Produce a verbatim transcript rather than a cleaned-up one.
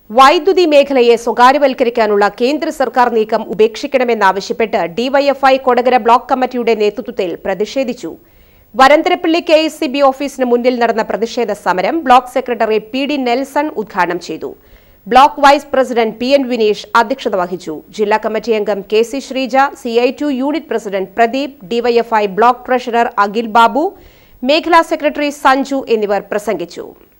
വൈദ്യുതി മേഖലയെ സ്വകാര്യവൽക്കരിക്കാനുള്ള കേന്ദ്ര സർക്കാർ നീക്കം ഉപേക്ഷിക്കണമെന്നാവശ്യപ്പെട്ട് ഡിവൈഎഫ്ഐ കൊടകര ബ്ലോക്ക് കമ്മിറ്റിയുടെ നേതൃത്വത്തിൽ പ്രതിഷേധിച്ചു. Varantharappally K S C B ഓഫീസിന് മുന്നിൽ നടന്ന പ്രതിഷേധ സമരം block secretary P D Nelson ഉദ്ഘാടനം ചെയ്തു. Block vice president P N Vineesh അധ്യക്ഷത വഹിച്ചു. ജില്ലാ കമ്മിറ്റി അംഗം K C Sreeja, C I two unit president Pradeep, DYFI block treasurer Akhil Babu, മേഖലാ സെക്രട്ടറി സഞ്ജു എന്നിവർ പ്രസംഗിച്ചു.